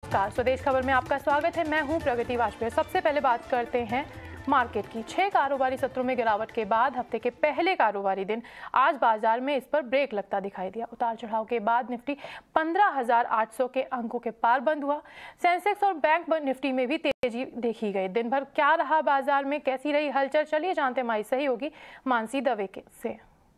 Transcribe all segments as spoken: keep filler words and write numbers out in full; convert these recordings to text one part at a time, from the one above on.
नमस्कार, स्वदेश खबर में आपका स्वागत है। मैं हूं प्रगति वाजपेयी। सबसे पहले बात करते हैं मार्केट की। छह कारोबारी सत्रों में गिरावट के बाद हफ्ते के पहले कारोबारी दिन आज बाजार में इस पर ब्रेक लगता दिखाई दिया। उतार चढ़ाव के बाद निफ्टी पंद्रह हजार आठ सौ के अंकों के पार बंद हुआ। सेंसेक्स और बैंक निफ्टी में भी तेजी देखी गई। दिन भर क्या रहा बाजार में, कैसी रही हलचल, चलिए जानते हमारी सहयोगी मानसी दवे के से।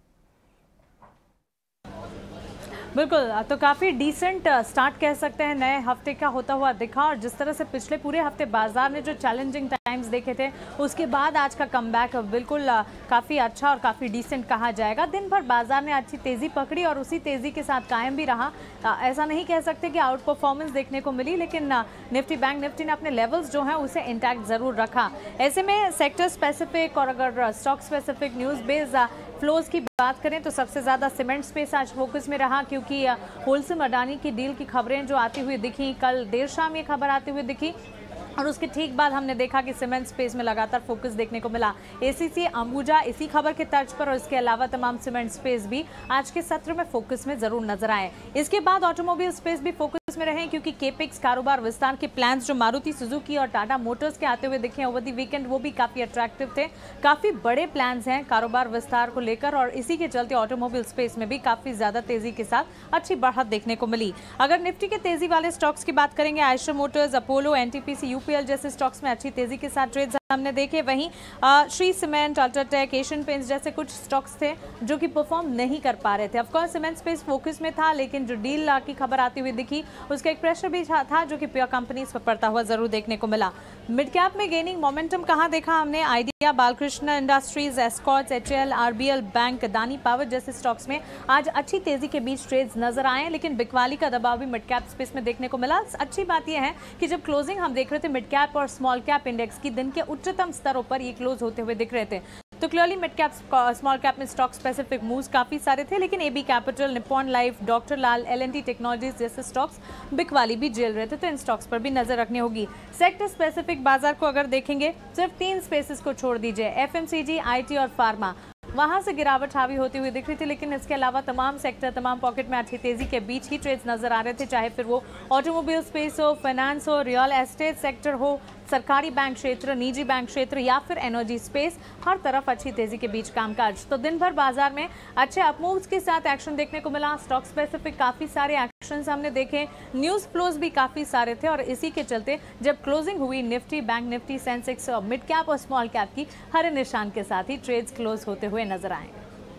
बिल्कुल, तो काफ़ी डिसेंट स्टार्ट कह सकते हैं नए हफ्ते का होता हुआ दिखा। और जिस तरह से पिछले पूरे हफ्ते बाजार ने जो चैलेंजिंग टाइम्स देखे थे, उसके बाद आज का कमबैक बिल्कुल काफ़ी अच्छा और काफ़ी डिसेंट कहा जाएगा। दिन भर बाजार ने अच्छी तेज़ी पकड़ी और उसी तेज़ी के साथ कायम भी रहा। ऐसा नहीं कह सकते कि आउट परफॉर्मेंस देखने को मिली, लेकिन निफ्टी बैंक निफ्टी ने अपने लेवल्स जो हैं उसे इंटैक्ट ज़रूर रखा। ऐसे में सेक्टर स्पेसिफिक और अगर stock specific news based flows की बात करें तो सबसे ज़्यादा सीमेंट स्पेस आज फोकस में रहा, क्योंकि होलसेल अडानी की डील की खबरें जो आती हुई दिखी, कल देर शाम ये खबर आती हुई दिखी और उसके ठीक बाद हमने देखा कि सीमेंट स्पेस में लगातार फोकस देखने को मिला। एसीसी, अंबुजा इसी खबर के तर्ज पर और इसके अलावा तमाम सीमेंट स्पेस भी आज के सत्र में फोकस में जरूर नजर आए। इसके बाद ऑटोमोबाइल स्पेस भी फोकस में रहे, क्योंकि केपेक्स कारोबार विस्तार के प्लान्स जो मारुति सुजुकी और टाटा मोटर्स के आते हुए दिखे ओवर द वीकेंड, वो भी काफी अट्रैक्टिव थे। काफी बड़े प्लान्स हैं कारोबार विस्तार को लेकर और इसी के चलते ऑटोमोबाइल स्पेस में भी काफी ज्यादा तेजी के साथ अच्छी बढ़त देखने को मिली। अगर निफ्टी के तेजी वाले स्टॉक्स की बात करेंगे, Eicher Motors, Apollo, NTPC, UPL जैसे स्टॉक्स में अच्छी तेजी के साथ ट्रेड्स हमने देखे। वहीं Shree Cement, UltraTech, Asian Paints जैसे कुछ स्टॉक्स थे जो कि परफॉर्म नहीं कर पा रहे थे। ऑफकोर्स सीमेंट स्पेस फोकस में था, लेकिन जो डील की खबर आती हुई दिखी उसका एक प्रेशर भी था जो कि प्योर कंपनीज पर पड़ता हुआ जरूर देखने को मिला। मिड कैप में गेनिंग मोमेंटम कहां देखा हमने, Idea, Balkrishna Industries, Escorts, HL, RBL bank, Adani power जैसे स्टॉक्स में आज अच्छी तेजी के बीच ट्रेड्स नजर आए, लेकिन बिकवाली का दबाव भी मिड कैप स्पेस में देखने को मिला। अच्छी बात यह है कि जब क्लोजिंग हम देख रहे थे मिड कैप और स्मॉल कैप इंडेक्स की, दिन के उच्चतम स्तरों पर ये क्लोज होते हुए दिख रहे थे, तो clearly mid cap small cap में स्टॉक स्पेसिफिक मूव्स काफी सारे थे, लेकिन AB capital, Nippon Life, doctor Lal, LNT technologies जैसे स्टॉक्स बिकवाली भी झेल रहे थे, तो इन स्टॉक्स पर भी नजर रखनी होगी। सेक्टर स्पेसिफिक बाजार को अगर देखेंगे, सिर्फ तीन स्पेसेस को छोड़ दीजिए, एफएमसीजी, आईटी और फार्मा, वहां से गिरावट हावी होती हुई दिख रही थी, लेकिन इसके अलावा तमाम सेक्टर, तमाम पॉकेट में अच्छी तेजी के बीच ही ट्रेड्स नजर आ रहे थे, चाहे फिर वो ऑटोमोबाइल स्पेस हो, फाइनेंस हो, रियल एस्टेट सेक्टर हो, सरकारी बैंक क्षेत्र, निजी बैंक क्षेत्र या फिर एनर्जी स्पेस, हर तरफ अच्छी तेजी के बीच कामकाज। तो दिन भर बाजार में अच्छे अपमूव्स के साथ एक्शन देखने को मिला। स्टॉक स्पेसिफिक काफी सारे एक्शंस हमने देखे, न्यूज फ्लोज भी काफी सारे थे और इसी के चलते जब क्लोजिंग हुई निफ्टी, बैंक निफ्टी, सेंसेक्स और मिड कैप और स्मॉल कैप की हरे निशान के साथ ही ट्रेड्स क्लोज होते हुए नजर आए।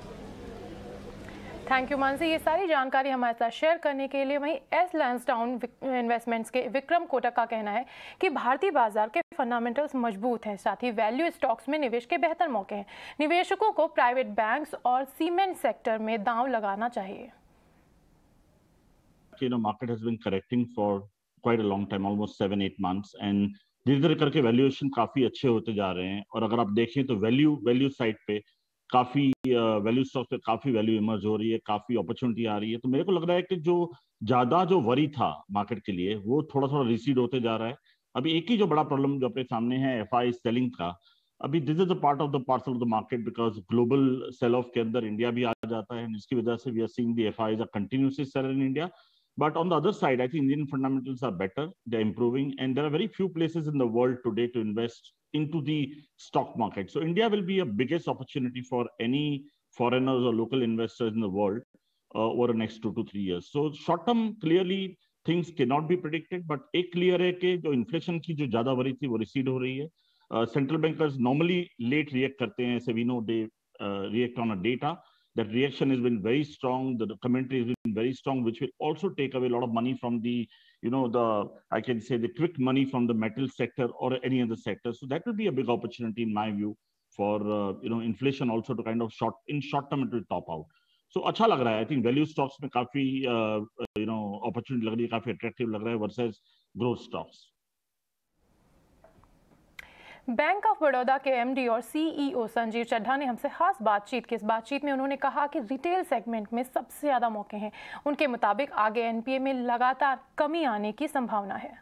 थैंक यू मानसी, ये सारी जानकारी हमारे साथ शेयर करने के लिए। वहीं एस लैंसडाउन इन्वेस्टमेंट्स के विक्रम कोटक का कहना है कि भारतीय बाजार के फंडामेंटल्स मजबूत हैं, साथ ही वैल्यू स्टॉक्स में निवेश के बेहतर मौके हैं। निवेशकों को प्राइवेट बैंक्स और सीमेंट सेक्टर में दांव लगाना चाहिए। You know, market has been correcting for quite a long time, almost seven, eight months, and धीरे धीरे करके वैल्यूएशन काफी अच्छे होते जा रहे हैं। और अगर आप देखें तो वैल्यू वैल्यू साइड पे काफी वैल्यू स्टॉक पे काफी वैल्यू इमर्ज हो रही है, काफी अपॉर्चुनिटी आ रही है। तो मेरे को लग रहा है कि जो ज्यादा जो वरी था मार्केट के लिए वो थोड़ा थोड़ा रिसीड होते जा रहा है। अभी एक ही जो बड़ा प्रॉब्लम जो अपने सामने है एफ आई सेलिंग का, अभी this is a part of the parcel of the market, because global sell off के अंदर इंडिया भी आ जाता है, जिसकी वजह से we are seeing the FIs are continuously sell in India. But on the other side, I think Indian fundamentals are better, they're improving, and there are very few places in the world today to invest into the stock market. So India will be a biggest opportunity for any foreigners or local investors in the world uh, over the next two to three years. So short term, clearly things cannot be predicted, but एक clear है कि जो inflation की जो ज़्यादा worry थी वो recede हो रही है. Uh, central bankers normally late react करते हैं, ऐसे we know they uh, react on a data. That reaction has been very strong. The commentary has been very strong, which will also take away a lot of money from the, you know, the, I can say the quick money from the metal sector or any other sector. So that will be a big opportunity in my view for, uh, you know, inflation also to kind of short, in short term, it will top out. So अच्छा लग रहा है. I think value stocks में काफी, uh, you know, opportunity लग रही है, काफी attractive लग रहा है versus growth stocks. Bank of Baroda के एमडी और सीईओ संजीव चड्ढा ने हमसे खास बातचीत की। इस बातचीत में उन्होंने कहा कि रिटेल सेगमेंट में सबसे ज्यादा मौके हैं। उनके मुताबिक आगे एनपीए में लगातार कमी आने की संभावना है।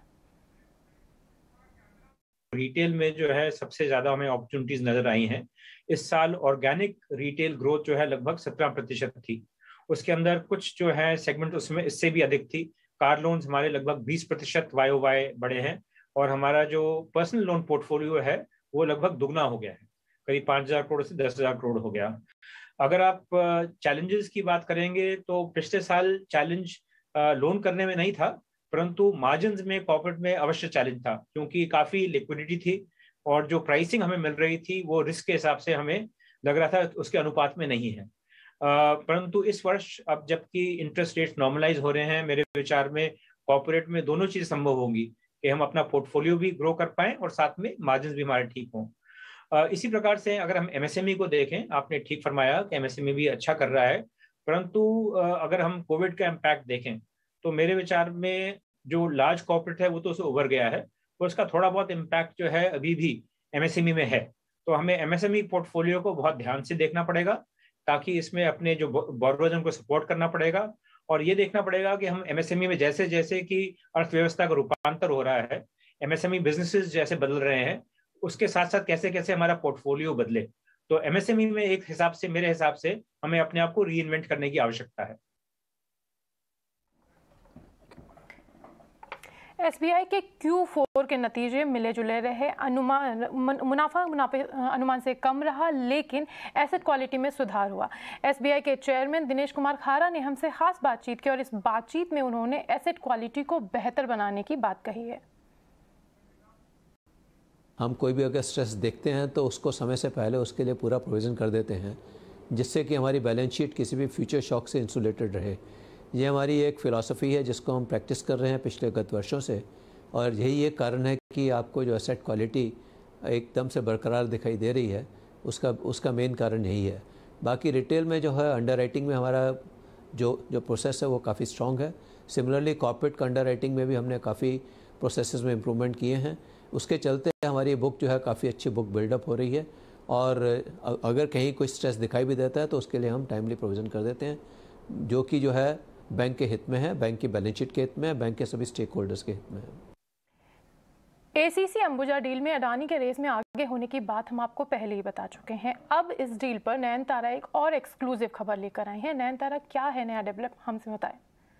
रिटेल में जो है सबसे ज्यादा हमें अपॉर्चुनिटीज नजर आई हैं। इस साल ऑर्गेनिक रिटेल ग्रोथ जो है लगभग सत्रह प्रतिशत थी। उसके अंदर कुछ जो है सेगमेंट उसमें इससे भी अधिक थी। कार लोन्स हमारे लगभग बीस प्रतिशत वाई ओ वाई बढ़े हैं और हमारा जो पर्सनल लोन पोर्टफोलियो है वो लगभग दुगना हो गया है, करीब पाँच हजार करोड़ से दस हजार करोड़ हो गया। अगर आप चैलेंजेस की बात करेंगे तो पिछले साल चैलेंज लोन करने में नहीं था, परंतु मार्जिन्स में कॉर्पोरेट में अवश्य चैलेंज था, क्योंकि काफी लिक्विडिटी थी और जो प्राइसिंग हमें मिल रही थी वो रिस्क के हिसाब से हमें लग रहा था उसके अनुपात में नहीं है। परंतु इस वर्ष अब जबकि इंटरेस्ट रेट्स नॉर्मलाइज हो रहे हैं, मेरे विचार में कॉर्पोरेट में दोनों चीज संभव होंगी कि हम अपना पोर्टफोलियो भी ग्रो कर पाएं और साथ में मार्जिन्स भी हमारे ठीक हों। इसी प्रकार से अगर हम एमएसएमई को देखें, आपने ठीक फरमाया कि एमएसएमई भी अच्छा कर रहा है, परंतु अगर हम कोविड का इम्पैक्ट देखें तो मेरे विचार में जो लार्ज कॉर्पोरेट है वो तो उसे उभर गया है, तो उसका थोड़ा बहुत इम्पैक्ट जो है अभी भी एमएसएमई में है। तो हमें एमएसएमई पोर्टफोलियो को बहुत ध्यान से देखना पड़ेगा, ताकि इसमें अपने जो बोरोवर्स उनको सपोर्ट करना पड़ेगा और ये देखना पड़ेगा कि हम एमएसएमई में जैसे जैसे कि अर्थव्यवस्था का रूपांतर हो रहा है, एमएसएमई बिजनेसेस जैसे बदल रहे हैं, उसके साथ साथ कैसे कैसे हमारा पोर्टफोलियो बदले। तो एमएसएमई में एक हिसाब से, मेरे हिसाब से हमें अपने आप को रीइन्वेंट करने की आवश्यकता है। एसबीआई के क्यू फोर के नतीजे मिले जुले रहे, अनुमान मुनाफा मुनाफे अनुमान से कम रहा, लेकिन एसेट क्वालिटी में सुधार हुआ। एसबीआई के चेयरमैन दिनेश कुमार खारा ने हमसे खास बातचीत की और इस बातचीत में उन्होंने एसेट क्वालिटी को बेहतर बनाने की बात कही है। हम कोई भी अगर स्ट्रेस देखते हैं तो उसको समय से पहले उसके लिए पूरा प्रोविज़न कर देते हैं, जिससे कि हमारी बैलेंस शीट किसी भी फ्यूचर शॉक से इंसुलेटेड रहे। ये हमारी एक फ़िलासफ़ी है जिसको हम प्रैक्टिस कर रहे हैं पिछले गत वर्षों से, और यही एक कारण है कि आपको जो एसेट क्वालिटी एकदम से बरकरार दिखाई दे रही है, उसका उसका मेन कारण यही है। बाकी रिटेल में जो है अंडर राइटिंग में हमारा जो जो प्रोसेस है वो काफ़ी स्ट्रॉन्ग है। सिमिलरली कॉर्पोरेट का अंडर राइटिंग में भी हमने काफ़ी प्रोसेसेस में इम्प्रूवमेंट किए हैं। उसके चलते हमारी बुक जो है काफ़ी अच्छी बुक बिल्डअप हो रही है, और अगर कहीं कोई स्ट्रेस दिखाई भी देता है तो उसके लिए हम टाइमली प्रोविज़न कर देते हैं, जो कि जो है बैंक के हित में है, बैंक की बैलेंस शीट के हित में है, बैंक के सभी स्टेक होल्डर्स के हित में है। एसीसी अंबुजा डील में अडानी के रेस में आगे होने की बात हम आपको पहले ही बता चुके हैं। अब इस डील पर नयनतारा एक और एक्सक्लूसिव खबर लेकर आई है। नयनतारा, क्या है नया डेवलप, हमसे बताएं।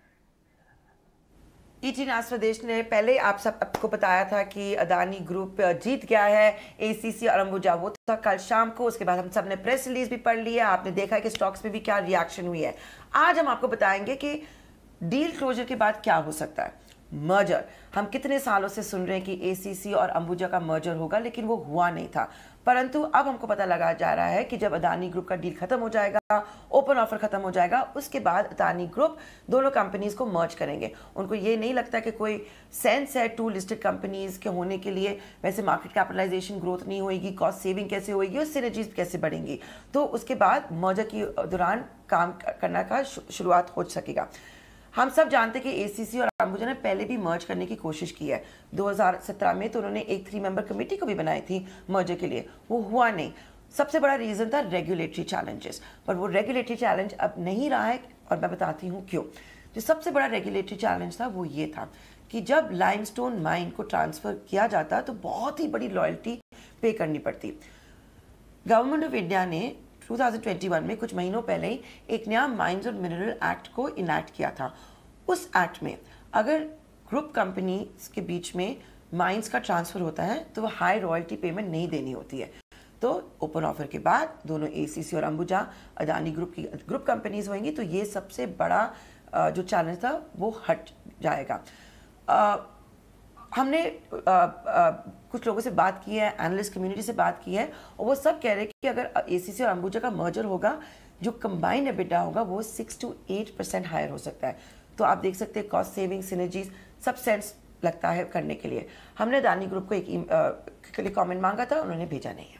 ईटी न्यूज़ स्वदेश ने पहले आप सब आपको बताया था कि अदानी ग्रुप जीत गया है एसीसी और अंबुजा, वो था कल शाम को। उसके बाद हम सब ने प्रेस रिलीज भी पढ़ लिया, आपने देखा कि स्टॉक्स में भी क्या रिएक्शन हुई है। आज हम आपको बताएंगे कि डील क्लोजर के बाद क्या हो सकता है। मर्जर, हम कितने सालों से सुन रहे हैं कि एसीसी और अंबुजा का मर्जर होगा, लेकिन वो हुआ नहीं था। परंतु अब हमको पता लगा जा रहा है कि जब अदानी ग्रुप का डील खत्म हो जाएगा, ओपन ऑफर खत्म हो जाएगा, उसके बाद अदानी ग्रुप दोनों कंपनीज को मर्ज करेंगे। उनको ये नहीं लगता कि कोई सेंस है टू लिस्टेड कंपनीज के होने के लिए। वैसे मार्केट कैपिटलाइजेशन ग्रोथ नहीं होगी, कॉस्ट सेविंग कैसे होगी और सिनर्जीज कैसे बढ़ेंगी, तो उसके बाद मर्जर के दौरान काम करना का शुरुआत हो सकेगा। हम सब जानते हैं कि एसीसी और अंबुजा ने पहले भी मर्ज करने की कोशिश की है। दो हज़ार सत्रह में तो उन्होंने एक थ्री मेंबर कमेटी को भी बनाई थी मर्जर के लिए, वो हुआ नहीं। सबसे बड़ा रीजन था रेगुलेटरी चैलेंजेस, पर वो रेगुलेटरी चैलेंज अब नहीं रहा है, और मैं बताती हूँ क्यों। जो सबसे बड़ा रेगुलेटरी चैलेंज था वो ये था कि जब लाइमस्टोन माइन को ट्रांसफर किया जाता तो बहुत ही बड़ी लॉयल्टी पे करनी पड़ती। गवर्नमेंट ऑफ इंडिया ने दो हज़ार इक्कीस में कुछ महीनों पहले ही एक नया माइंस और मिनरल एक्ट को इनैक्ट किया था। उस एक्ट में अगर ग्रुप कंपनीज के बीच में माइंस का ट्रांसफर होता है तो वो हाई रॉयल्टी पेमेंट नहीं देनी होती है। तो ओपन ऑफर के बाद दोनों एसीसी और अंबुजा अदानी ग्रुप की ग्रुप कंपनीज होंगी, तो ये सबसे बड़ा जो चैलेंज था वो हट जाएगा। आ, हमने आ, आ, कुछ लोगों से बात की है, एनालिस्ट कम्युनिटी से बात की है, और वो सब कह रहे हैं कि अगर एसीसी और अंबुजा का मर्जर होगा, जो कंबाइंड एबिटा होगा वो six to eight percent higher हो सकता है। तो आप देख सकते हैं कॉस्ट सेविंग, सिनर्जीज सब सेंस लगता है करने के लिए। हमने अदानी ग्रुप को एक के लिए कमेंट मांगा था, उन्होंने भेजा नहीं है।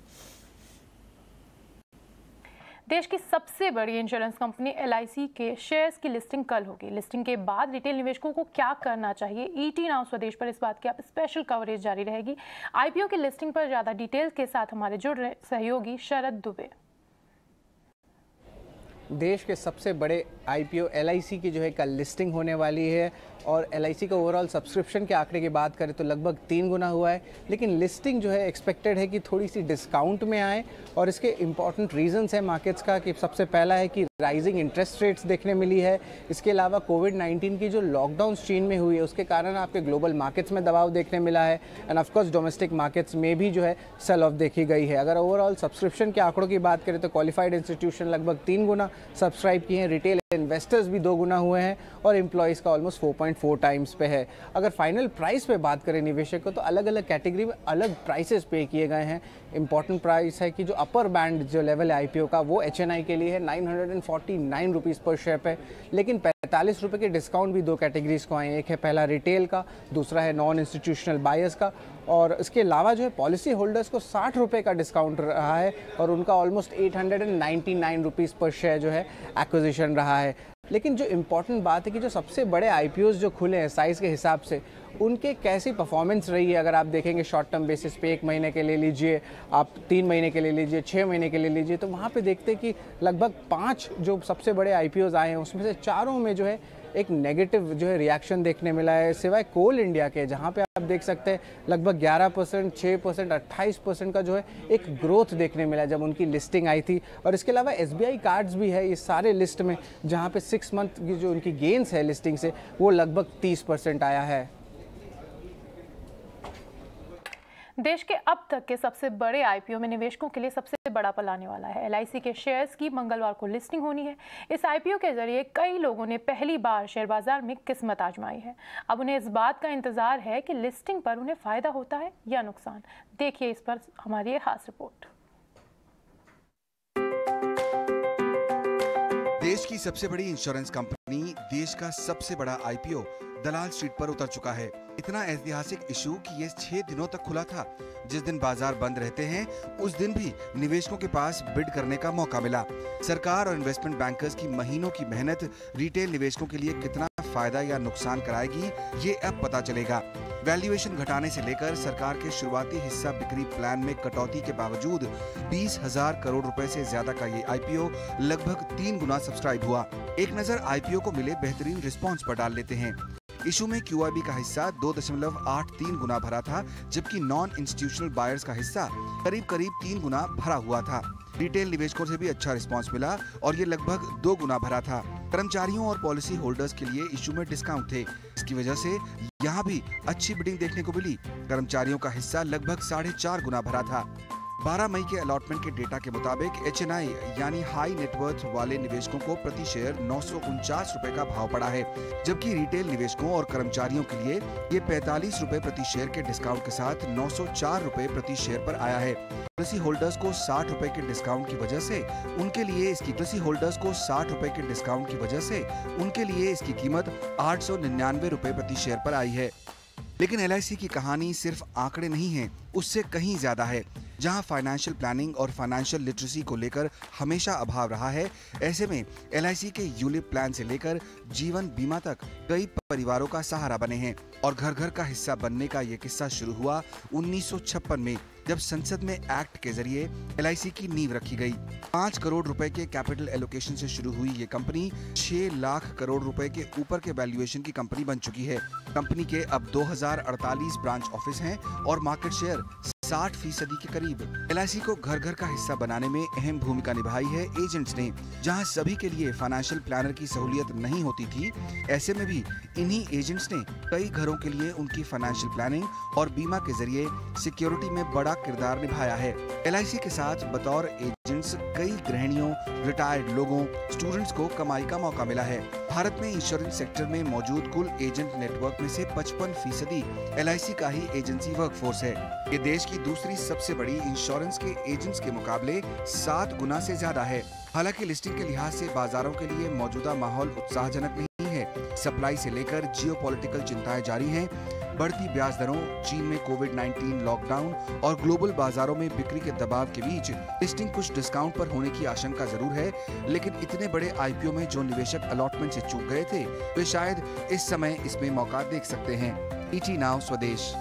देश की सबसे बड़ी इंश्योरेंस कंपनी एलआईसी के शेयर्स की लिस्टिंग कल होगी। लिस्टिंग के बाद रिटेल निवेशकों को क्या करना चाहिए, ईटी नाउ स्वदेश पर इस बात की आप स्पेशल कवरेज जारी रहेगी। आईपीओ की लिस्टिंग पर ज्यादा डिटेल्स के साथ हमारे जुड़ रहे सहयोगी शरद दुबे। देश के सबसे बड़े आईपीओ एलआईसी की जो है कल लिस्टिंग होने वाली है। और एल आई सी का ओवरऑल सब्सक्रिप्शन के आंकड़े की बात करें तो लगभग तीन गुना हुआ है, लेकिन लिस्टिंग जो है एक्सपेक्टेड है कि थोड़ी सी डिस्काउंट में आए और इसके इंपॉर्टेंट रीजंस हैं मार्केट्स का कि सबसे पहला है कि राइजिंग इंटरेस्ट रेट्स देखने मिली है। इसके अलावा कोविड नाइन्टीन की जो लॉकडाउन चीन में हुई है उसके कारण आपके ग्लोबल मार्केट्स में दबाव देखने मिला है एंड ऑफकोर्स डोमेस्टिक मार्केट्स में भी जो है सेल ऑफ देखी गई है। अगर ओवरऑल सब्सक्रिप्शन के आंकड़ों की बात करें तो क्वालिफाइड इंस्टीट्यूशन लगभग तीन गुना सब्सक्राइब किए हैं, रिटेल इन्वेस्टर्स भी दो गुना हुए हैं और एम्प्लॉयज़ का almost four point four times पे है। अगर फाइनल प्राइस पे बात करें निवेशक को तो अलग अलग कैटेगरी में अलग प्राइसेस पे किए गए हैं। इंपॉर्टेंट प्राइस है कि जो अपर बैंड जो लेवल है आईपीओ का वो एचएनआई के लिए है nine hundred forty nine rupees per share पे, लेकिन पैंतालीस रुपये के डिस्काउंट भी दो कैटेगरीज को आए। एक है पहला रिटेल का, दूसरा है नॉन इंस्टीट्यूशनल बायर्स का, और इसके अलावा जो है पॉलिसी होल्डर्स को साठ रुपये का डिस्काउंट रहा है और उनका almost eight hundred ninety nine rupees per share जो है एक्विजिशन रहा है। लेकिन जो इम्पॉर्टेंट बात है कि जो सबसे बड़े आईपीओज जो खुले हैं साइज़ के हिसाब से उनके कैसी परफॉर्मेंस रही है। अगर आप देखेंगे शॉर्ट टर्म बेसिस पे एक महीने के ले लीजिए, आप तीन महीने के ले लीजिए, छः महीने के ले लीजिए, तो वहाँ पे देखते हैं कि लगभग पाँच जो सबसे बड़े आईपीओज आए हैं उसमें से चारों में जो है एक नेगेटिव जो है रिएक्शन देखने मिला है, सिवाय कोल इंडिया के जहाँ पे आप देख सकते हैं लगभग ग्यारह परसेंट, छः परसेंट, अट्ठाईस परसेंट का जो है एक ग्रोथ देखने मिला जब उनकी लिस्टिंग आई थी। और इसके अलावा एसबीआई कार्ड्स भी है इस सारे लिस्ट में जहाँ पे सिक्स मंथ की जो उनकी गेंस है लिस्टिंग से वो लगभग तीस परसेंट आया है। देश के अब तक के सबसे बड़े आईपीओ में निवेशकों के लिए सबसे बड़ा पल आने वाला है। एलआईसी के शेयर्स की मंगलवार को लिस्टिंग होनी है। इस आईपीओ के जरिए कई लोगों ने पहली बार शेयर बाजार में किस्मत आजमाई है। अब उन्हें इस बात का इंतजार है कि लिस्टिंग पर उन्हें फायदा होता है या नुकसान। देखिए इस पर हमारी एक खास रिपोर्ट। देश की सबसे बड़ी इंश्योरेंस कंपनी, देश का सबसे बड़ा आईपीओ दलाल स्ट्रीट पर उतर चुका है। इतना ऐतिहासिक इशू कि ये छह दिनों तक खुला था। जिस दिन बाजार बंद रहते हैं उस दिन भी निवेशकों के पास बिड करने का मौका मिला। सरकार और इन्वेस्टमेंट बैंकर्स की महीनों की मेहनत रिटेल निवेशकों के लिए कितना फायदा या नुकसान कराएगी ये अब पता चलेगा। वैल्यूएशन घटाने से लेकर सरकार के शुरुआती हिस्सा बिक्री प्लान में कटौती के बावजूद बीस हजार करोड़ रुपए से ज्यादा का ये आईपीओ लगभग तीन गुना सब्सक्राइब हुआ। एक नजर आईपीओ को मिले बेहतरीन रिस्पॉन्स पर डाल लेते हैं। इशू में क्यूआईबी का हिस्सा दो दशमलव आठ तीन गुना भरा था, जबकि नॉन इंस्टीट्यूशनल बायर्स का हिस्सा करीब करीब तीन गुना भरा हुआ था। रिटेल निवेशकों से भी अच्छा रिस्पांस मिला और ये लगभग दो गुना भरा था। कर्मचारियों और पॉलिसी होल्डर्स के लिए इशू में डिस्काउंट थे, इसकी वजह से यहाँ भी अच्छी बिडिंग देखने को मिली। कर्मचारियों का हिस्सा लगभग साढ़े चार गुना भरा था। बारह मई के अलॉटमेंट के डेटा के मुताबिक एचएनआई यानी हाई नेटवर्थ वाले निवेशकों को प्रति शेयर नौ सौ उनचास रुपए का भाव पड़ा है, जबकि रिटेल निवेशकों और कर्मचारियों के लिए ये पैंतालीस रुपए प्रति शेयर के डिस्काउंट के साथ नौ सौ चार रुपए प्रति शेयर पर आया है। पॉलिसी होल्डर्स को साठ रुपए के डिस्काउंट की वजह से उनके लिए इसकी पॉलिसी होल्डर्स को साठ रुपए के डिस्काउंट की वजह से उनके लिए इसकी कीमत आठ सौ निन्यानवे रुपए प्रति शेयर पर आई है। लेकिन एलआईसी की कहानी सिर्फ आंकड़े नहीं है, उससे कहीं ज्यादा है। जहां फाइनेंशियल प्लानिंग और फाइनेंशियल लिटरेसी को लेकर हमेशा अभाव रहा है, ऐसे में एलआईसी के यूलिप प्लान से लेकर जीवन बीमा तक कई परिवारों का सहारा बने हैं। और घर घर का हिस्सा बनने का ये किस्सा शुरू हुआ उन्नीस सौ छप्पन में, जब संसद में एक्ट के जरिए एलआईसी की नींव रखी गई। पाँच करोड़ रुपए के कैपिटल एलोकेशन से शुरू हुई ये कंपनी छह लाख करोड़ रुपए के ऊपर के वैल्यूएशन की कंपनी बन चुकी है। कंपनी के अब दो हजार अड़तालीस ब्रांच ऑफिस हैं और मार्केट शेयर साठ फीसदी के करीब। एलआईसी को घर घर का हिस्सा बनाने में अहम भूमिका निभाई है एजेंट्स ने। जहां सभी के लिए फाइनेंशियल प्लानर की सहूलियत नहीं होती थी, ऐसे में भी इन्हीं एजेंट्स ने कई घरों के लिए उनकी फाइनेंशियल प्लानिंग और बीमा के जरिए सिक्योरिटी में बड़ा किरदार निभाया है। एलआईसी के साथ बतौर एजेंट्स कई गृहिणियों, रिटायर्ड लोगों, स्टूडेंट्स को कमाई का मौका मिला है। भारत में इंश्योरेंस सेक्टर में मौजूद कुल एजेंट नेटवर्क में से पचपन फीसदी एलआईसी का ही एजेंसी वर्कफोर्स है। ये देश की दूसरी सबसे बड़ी इंश्योरेंस के एजेंट्स के मुकाबले सात गुना से ज्यादा है। हालांकि लिस्टिंग के लिहाज से बाजारों के लिए मौजूदा माहौल उत्साहजनक नहीं है। सप्लाई से लेकर जियोपॉलिटिकल चिंताएं जारी हैं। बढ़ती ब्याज दरों, चीन में कोविड नाइन्टीन लॉकडाउन और ग्लोबल बाजारों में बिक्री के दबाव के बीच लिस्टिंग कुछ डिस्काउंट पर होने की आशंका जरूर है। लेकिन इतने बड़े आईपीओ में जो निवेशक अलॉटमेंट से चूक गए थे, वे शायद इस समय इसमें मौका देख सकते हैं। ईटी नाउ स्वदेश।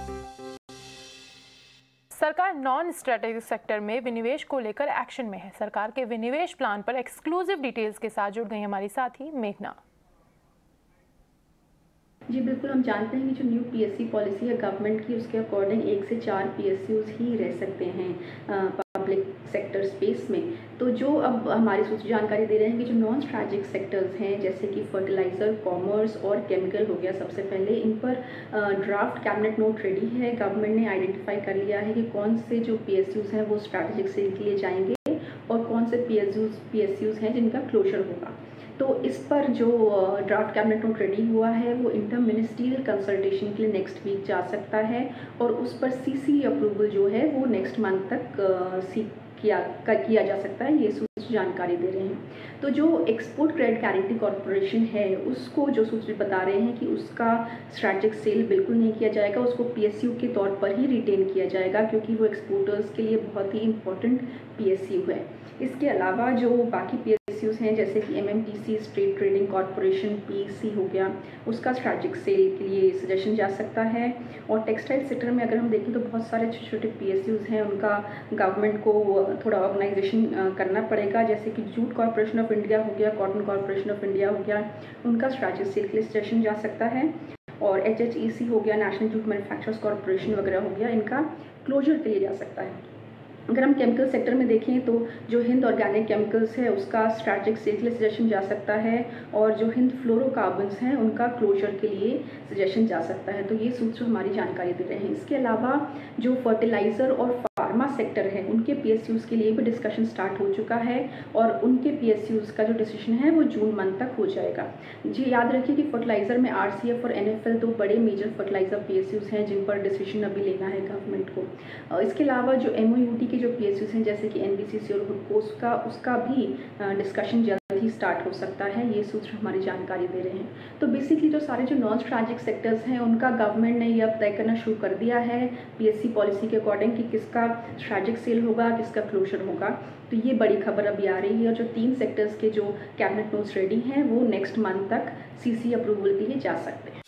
सरकार नॉन स्ट्रेटेजिक सेक्टर में विनिवेश को लेकर एक्शन में है। सरकार के विनिवेश प्लान पर एक्सक्लूसिव डिटेल्स के साथ जुड़ गई हमारी साथी मेघना। जी बिल्कुल, हम जानते हैं कि जो न्यू पीएससी पॉलिसी है गवर्नमेंट की, उसके अकॉर्डिंग एक से चार पीएसयूज ही रह सकते हैं पब्लिक सेक्टर स्पेस में। तो जो अब हमारी सूची जानकारी दे रहे हैं कि जो नॉन स्ट्रैटेजिक सेक्टर्स हैं जैसे कि फर्टिलाइज़र, कॉमर्स और केमिकल हो गया सबसे पहले, इन पर ड्राफ्ट कैबिनेट नोट रेडी है। गवर्नमेंट ने आइडेंटिफाई कर लिया है कि कौन से जो पीएसयूज हैं वो स्ट्रैटेजिक सेल के लिए जाएंगे और कौन से पीएसयूज पीएसयूज हैं जिनका क्लोजर होगा। तो इस पर जो ड्राफ्ट कैबिनेट नोट रेडी हुआ है वो इंटर मिनिस्ट्रियल कंसल्टेशन के लिए नेक्स्ट वीक जा सकता है और उस पर सीसी अप्रूवल जो है वो नेक्स्ट मंथ तक सी किया किया जा सकता है, ये सूची जानकारी दे रहे हैं। तो जो एक्सपोर्ट क्रेडिट गारंटी कॉरपोरेशन है उसको जो सूची बता रहे हैं कि उसका स्ट्रैटेजिक सेल बिल्कुल नहीं किया जाएगा, उसको पीएसयू के तौर पर ही रिटेन किया जाएगा क्योंकि वो एक्सपोर्टर्स के लिए बहुत ही इंपॉर्टेंट पीएसयू है। इसके अलावा जो बाकी पीएसयूज हैं जैसे कि MMTC, State Trading Corporation, PC हो गया, उसका स्ट्रैटेजिक सेल के लिए सजेशन जा सकता है। और टेक्सटाइल सेक्टर में अगर हम देखें तो बहुत सारे छोटे छोटे पीएसयूज हैं, उनका गवर्नमेंट को थोड़ा ऑर्गेनाइजेशन करना पड़ेगा, जैसे कि जूट कॉरपोरेशन ऑफ इंडिया हो गया, कॉटन कॉरपोरेशन ऑफ इंडिया हो गया, उनका स्ट्रैटेजिक सेल के लिए सजेशन जा सकता है। और एच एच ई सी हो गया, नेशनल जूट मैन्युफैक्चरर्स कॉरपोरेशन वगैरह हो गया, इनका क्लोजर के लिए जा सकता है। अगर हम केमिकल सेक्टर में देखें तो जो हिंद ऑर्गेनिक केमिकल्स है उसका स्ट्रैटेजिक सेल के लिए सजेशन जा सकता है और जो हिंद फ्लोरोकार्बन्स हैं उनका क्लोजर के लिए सजेशन जा सकता है। तो ये सूत्र हमारी जानकारी दे रहे हैं। इसके अलावा जो फर्टिलाइज़र और फार्मा सेक्टर है उनके पीएसयूज़ के लिए भी डिस्कशन स्टार्ट हो चुका है और उनके पीएसयूज़ का जो डिसीजन है वो जून मंथ तक हो जाएगा। जी याद रखिए कि फर्टिलाइज़र में आरसीएफ और एनएफएल दो बड़े मेजर फर्टिलाइज़र पीएसयूज़ हैं जिन पर डिसीजन अभी लेना है गवर्नमेंट को। इसके अलावा जो एमओयूटी के जो पीएसयूज़ हैं जैसे कि एनबीसीसी और हुडको का उसका भी डिस्कशन जल्द ही स्टार्ट हो सकता है, ये सूत्र हमारी जानकारी दे रहे हैं। तो बेसिकली जो सारे जो नॉन स्ट्रैटेजिक सेक्टर्स हैं उनका गवर्नमेंट ने ये अब तय करना शुरू कर दिया है पीएससी पॉलिसी के अकॉर्डिंग कि किसका स्ट्रैटेजिक सेल होगा, किसका क्लोजर होगा। तो ये बड़ी खबर अभी आ रही है और जो तीन सेक्टर्स के जो कैबिनेट नोट्स रेडी हैं वो नेक्स्ट मंथ तक सीसी अप्रूवल के लिए जा सकते हैं।